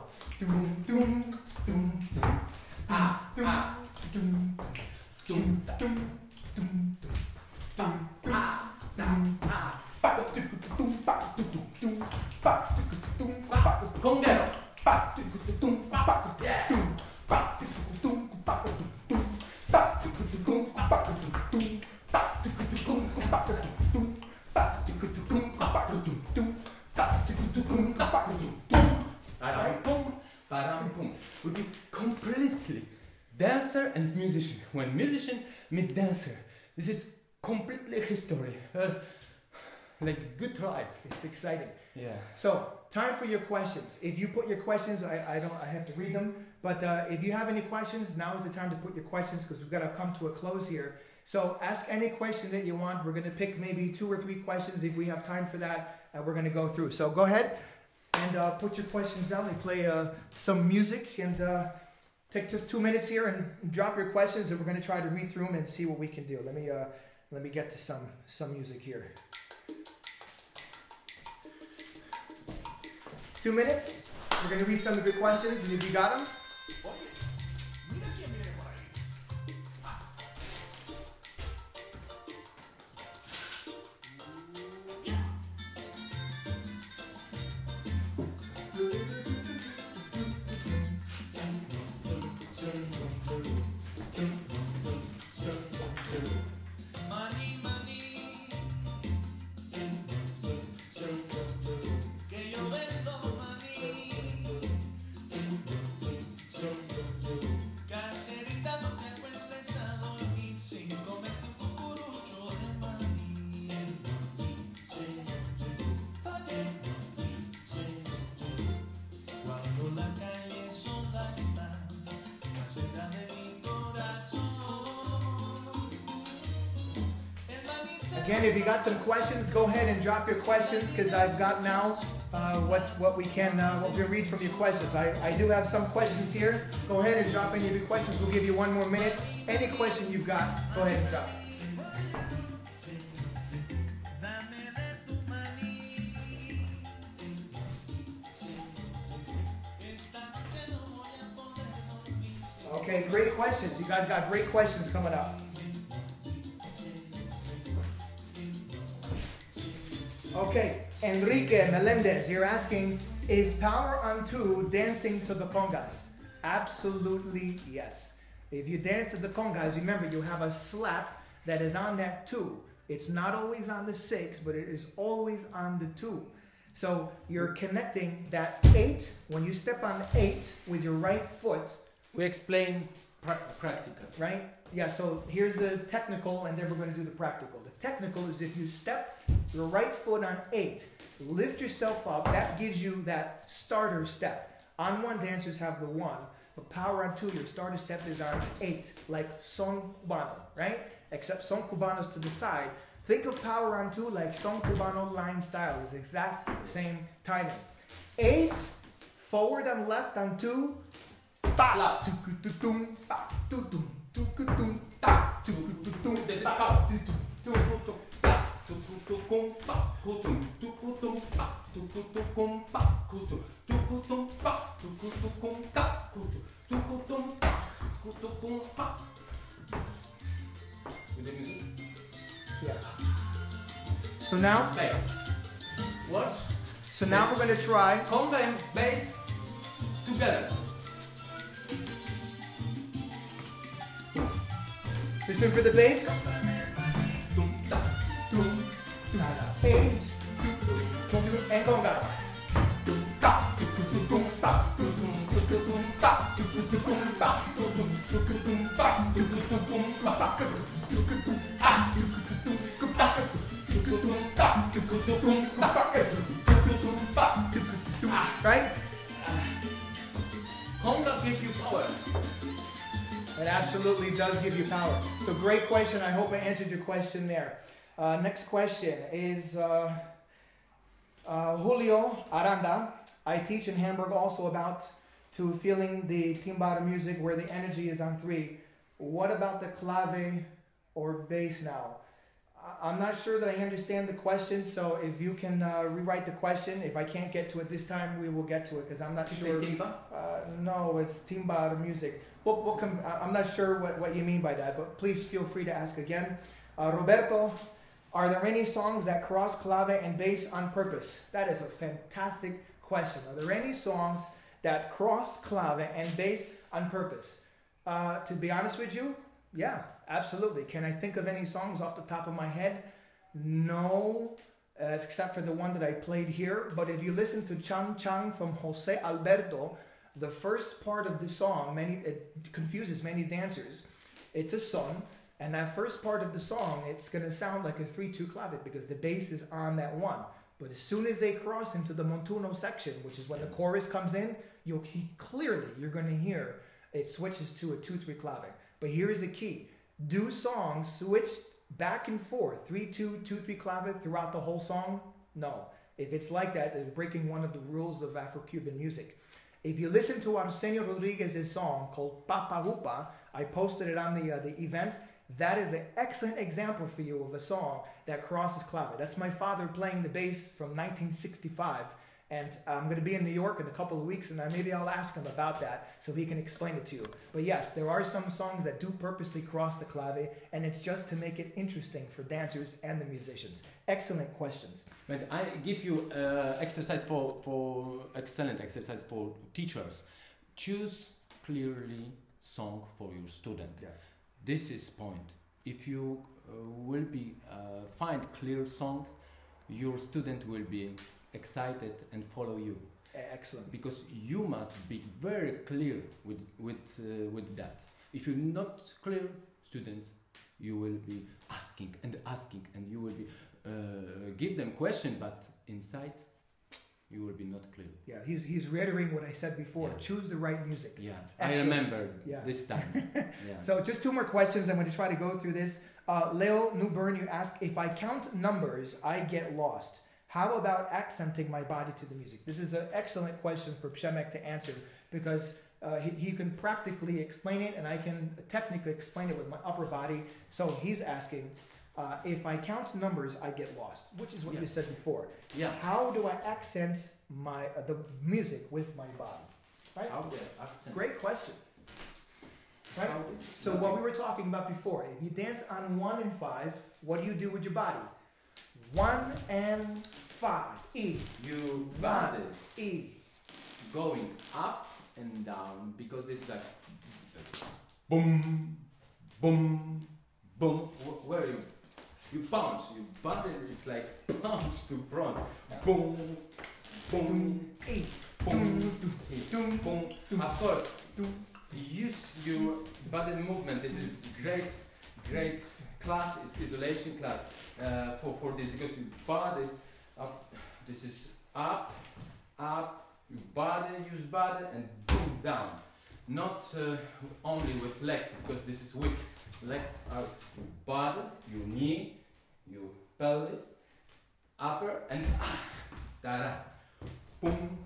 Ah, ah. Congero. Yeah. Would be completely dancer and musician. When musician meet dancer, this is completely history. Uh, like good try. It's exciting. Yeah. So time for your questions. If you put your questions, I, I don't. I have to read them. But uh, if you have any questions, now is the time to put your questions because we've got to come to a close here. So ask any question that you want. We're going to pick maybe two or three questions if we have time for that. And we're going to go through. So go ahead and uh, put your questions down. We play uh, some music and uh, take just two minutes here and drop your questions. And we're going to try to read through them and see what we can do. Let me uh, let me get to some some music here. Two minutes. We're going to read some of your questions, and if you got them. Again, if you got some questions, go ahead and drop your questions because I've got now uh, what what we can uh, what we can read from your questions. I, I do have some questions here. Go ahead and drop any of your questions. We'll give you one more minute. Any question you've got, go ahead and drop. Okay, great questions. You guys got great questions coming up. Okay, Enrique Melendez, you're asking, is Power on Two dancing to the congas? Absolutely yes. If you dance to the congas, remember you have a slap that is on that two. It's not always on the six, but it is always on the two. So you're connecting that eight, when you step on eight with your right foot. We explain pra practical. Right? Yeah, so here's the technical and then we're going to do the practical. The technical is if you step your right foot on eight, lift yourself up, that gives you that starter step. On one, dancers have the one, but Power on Two, your starter step is on eight, like son cubano, right? Except son cubanos to the side. Think of power on two like son cubano line style. It's exact same timing. Eight, forward and left on two. Slap. Tukututum, ba, tutum, tukutum, ta, tukututum, This is ba, power. tutum, Tukutum, pa, tukutukum, pa, kutum, tukutum, pa, tukutukum, pa, kutum, tukutum, pa, tukutukum, ta, kutum, tukutum, pa, tukutukum, pa. With the music? Yeah. So now, Bass. Watch. so now we're gonna try. Conga and bass together. Listen for the bass. Tum, ta, tum, Eight, two, and go, guys. ta, tukutukum, pa, tukum, tukutum, pa, tukutukum, pa, tukum, tukutum, pa, tukutukum, pa, tukutum, ah, tukutum, pa, tukutum, ta, tukutukum, pa, tukutum, pa, tukutum, ah. Right? Conga gives you power. It absolutely does give you power. So great question. I hope I answered your question there. Uh, next question is uh, uh, Julio Aranda. I teach in Hamburg also about to feeling the timbara music where the energy is on three. What about the clave or bass now? I- I'm not sure that I understand the question, so if you can uh, rewrite the question. If I can't get to it this time, we will get to it because I'm not sure. Timba? Uh, no, it's timba music. We'll, we'll come, I- I'm not sure what, what you mean by that, but please feel free to ask again. Uh, Roberto, are there any songs that cross clave and bass on purpose? That is a fantastic question. Are there any songs that cross clave and bass on purpose? Uh, to be honest with you, yeah, absolutely. Can I think of any songs off the top of my head? No, uh, except for the one that I played here. But if you listen to Chan Chan from Jose Alberto, the first part of the song, many it confuses many dancers. It's a son, and that first part of the song, it's gonna sound like a three two clave because the bass is on that one. But as soon as they cross into the montuno section, which is when the chorus comes in, you'll he, clearly you're gonna hear it switches to a two three clave. But here is the key: do songs switch back and forth three two two three clave throughout the whole song? No. If it's like that, it's breaking one of the rules of Afro-Cuban music. If you listen to Arsenio Rodriguez's song called Papa Hupa, I posted it on the uh, the event. That is an excellent example for you of a song that crosses clave. That's my father playing the bass from nineteen sixty-five. And I'm going to be in New York in a couple of weeks, and I, maybe I'll ask him about that so he can explain it to you. But yes, there are some songs that do purposely cross the clave, and it's just to make it interesting for dancers and the musicians. Excellent questions. But I give you uh, exercise for, for excellent exercise for teachers. Choose clearly song for your student. Yeah. This is point. If you uh, will be uh, find clear songs, your student will be excited and follow you. Excellent. Because you must be very clear with with uh, with that. If you're not clear, students, you will be asking and asking, and you will be uh, give them question, but inside you will be not clear. Yeah, he's he's reiterating what I said before. Yeah. Choose the right music. Yeah, It's I excellent. remember Yeah. this time. Yeah. So just two more questions. I'm going to try to go through this. Uh, Leo Newburn, you ask, if I count numbers, I get lost. How about accenting my body to the music? This is an excellent question for Przemek to answer because uh, he, he can practically explain it and I can technically explain it with my upper body. So he's asking, uh, if I count numbers, I get lost, which is what Yeah. you said before. Yeah. How do I accent my uh, the music with my body? Right? How the accent? Great question. Right? How the- So what we were talking about before, if you dance on one and five, what do you do with your body? One and five. E. you body E. going up and down because this is like boom, boom, boom. Wh- Where you you bounce, your body is like bounce to front. Boom, boom, E. boom, Dum, boom. dum, Of course, dum. use your body movement. This is great, great class, is isolation class uh, for for this because your body. Up, this is up, up. Your body, use body, and boom down. Not uh, only with legs because this is weak. Legs are your body, your knee, You pelvis, upper and ah, da da, boom,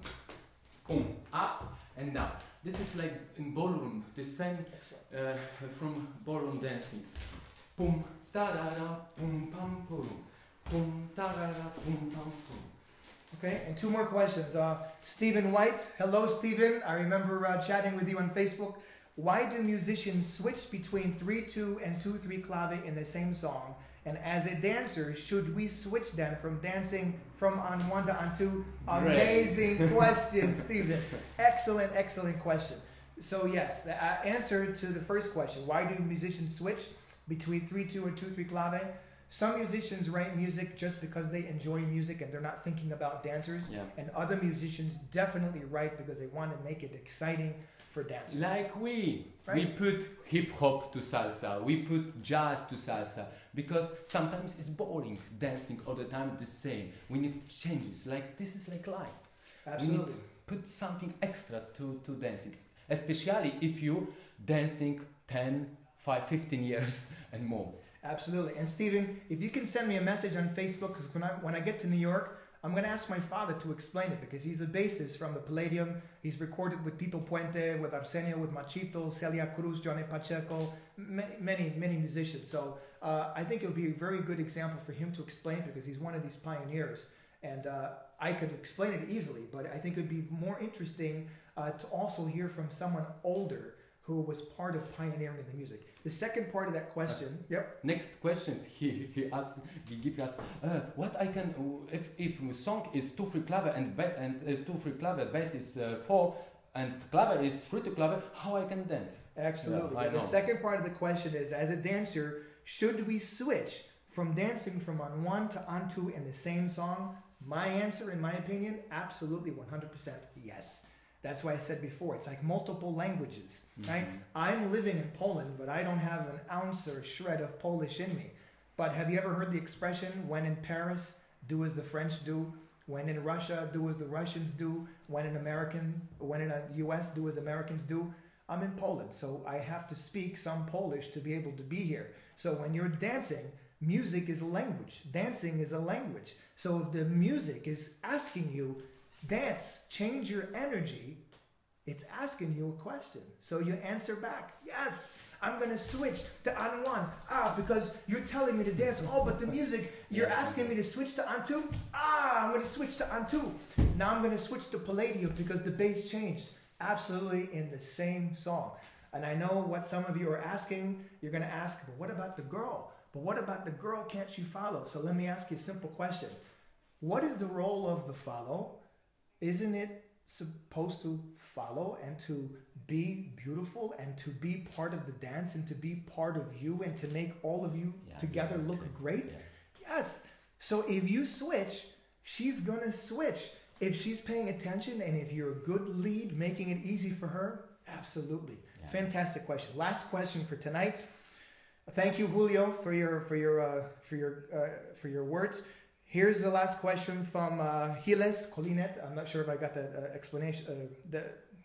boom, up and down. This is like in ballroom, the same uh, from ballroom dancing. Boom, da da da, boom, pam, boom, boom, da da da, boom, pam, boom. Okay, and two more questions. Uh, Stephen White. Hello, Stephen. I remember uh, chatting with you on Facebook. Why do musicians switch between three two and two three clave in the same song? And as a dancer, should we switch then from dancing from on one to on two? Amazing question, Stephen. Excellent, excellent question. So yes, the uh, answer to the first question, why do musicians switch between three two and two three clave? Some musicians write music just because they enjoy music and they're not thinking about dancers. Yeah. And other musicians definitely write because they want to make it exciting for dancers. Like we, Right. we put hip hop to salsa, we put jazz to salsa, because sometimes it's boring dancing all the time the same. We need changes, like this is like life. Absolutely. We need to put something extra to, to dancing, especially if you dancing ten, five, fifteen years and more. Absolutely. And Stephen, if you can send me a message on Facebook, because when I, when I get to New York, I'm going to ask my father to explain it, because he's a bassist from the Palladium. He's recorded with Tito Puente, with Arsenio, with Machito, Celia Cruz, Johnny Pacheco, many, many, many musicians. So uh, I think it'll be a very good example for him to explain, because he's one of these pioneers. And uh, I could explain it easily, but I think it'd be more interesting uh, to also hear from someone older who was part of pioneering in the music. The second part of that question, uh, yep. Next questions he he asks, he gives us uh, what I can if if a song is two free clave and ba- and uh, two free clave, bass is uh, four and clave is three to clave, how I can dance? Absolutely. Yeah, I the know. second part of the question is, as a dancer, should we switch from dancing from on one to on two in the same song? My answer, in my opinion, absolutely one hundred percent yes. That's why I said before, it's like multiple languages, mm-hmm. right? I'm living in Poland, but I don't have an ounce or a shred of Polish in me. But have you ever heard the expression, when in Paris, do as the French do? When in Russia, do as the Russians do? When in American, when in the U S, do as Americans do? I'm in Poland, so I have to speak some Polish to be able to be here. So when you're dancing, music is a language. Dancing is a language. So if the music is asking you, dance, change your energy, it's asking you a question. So you answer back, yes, I'm going to switch to on one. Ah, because you're telling me to dance. Oh, but the music, you're asking me to switch to on two. Ah, I'm going to switch to on two. Now I'm going to switch to Palladium because the bass changed. Absolutely in the same song. And I know what some of you are asking. You're going to ask, but what about the girl? But what about the girl can't you follow? So let me ask you a simple question. What is the role of the follow? Isn't it supposed to follow and to be beautiful and to be part of the dance and to be part of you and to make all of you yeah, together look great? great? Yeah. Yes. So if you switch, she's going to switch. If she's paying attention and if you're a good lead, making it easy for her, absolutely. Yeah. Fantastic question. Last question for tonight. Thank you, Julio, for your for your uh, for your uh, for your words. Here's the last question from uh, Giles Colinet. I'm not sure if I got that uh, explanation. Uh, the,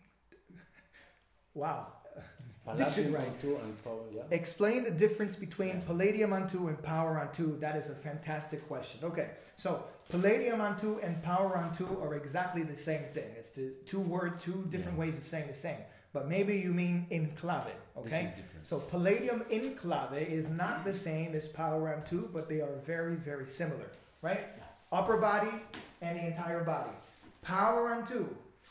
wow. Diction right. Two and four, yeah. Explain the difference between yeah. Palladium on two and Power on two. That is a fantastic question. Okay, so Palladium on two and Power on two are exactly the same thing. It's the two word, two different yeah. ways of saying the same. But maybe you mean in clave, okay? So Palladium in clave is not the same as Power on two, but they are very, very similar. Right? Yeah. Upper body and the entire body. Power on two.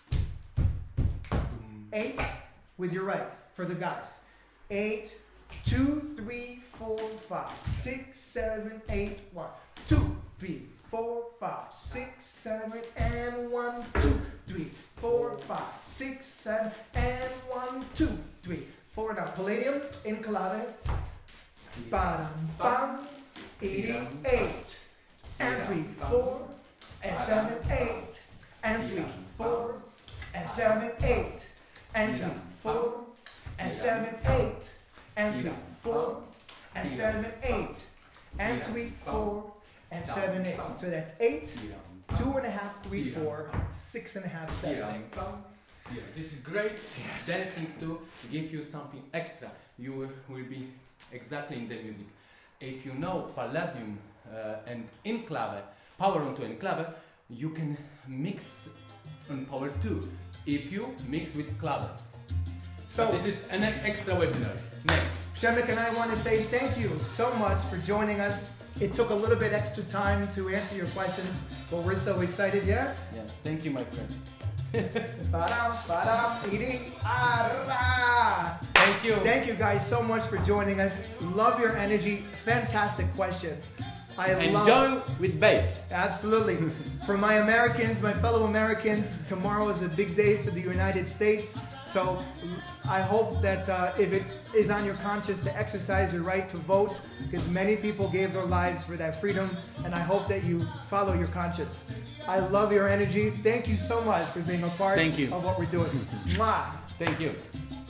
Eight with your right for the guys. Eight, two, three, four, five, six, seven, eight, one, two, three, four, five, six, seven, and one, two, three, four, five, six, seven, and one, two, three, four. Now Palladium in clave. Ba-dum, bam, eighty-eight. And three, four, and seven, eight, and three, four, and seven, eight, and three, four, and seven, eight, and three, four, and seven, eight, and three, four, and seven, eight. So that's eight, two and a half, three, four, six and a half, seven, eight. Yeah, this is great. Dancing to give you something extra. You will be exactly in the music. If you know Palladium uh, and enclave, power on two enclave, you can mix on power two if you mix with clave. So This is an e- extra webinar. Next. Przemek and I want to say thank you so much for joining us. It took a little bit extra time to answer your questions, but we're so excited, yeah? Yeah. Thank you, my friend. Ba-dam, ba-dam, iri, ara. Thank you. Thank you guys so much for joining us. Love your energy. Fantastic questions. I love Enjoy with bass. Absolutely. For my Americans, my fellow Americans, tomorrow is a big day for the United States. So I hope that uh, if it is on your conscience to exercise your right to vote, because many people gave their lives for that freedom, and I hope that you follow your conscience. I love your energy. Thank you so much for being a part Thank you. of what we're doing. Mwah. Thank you.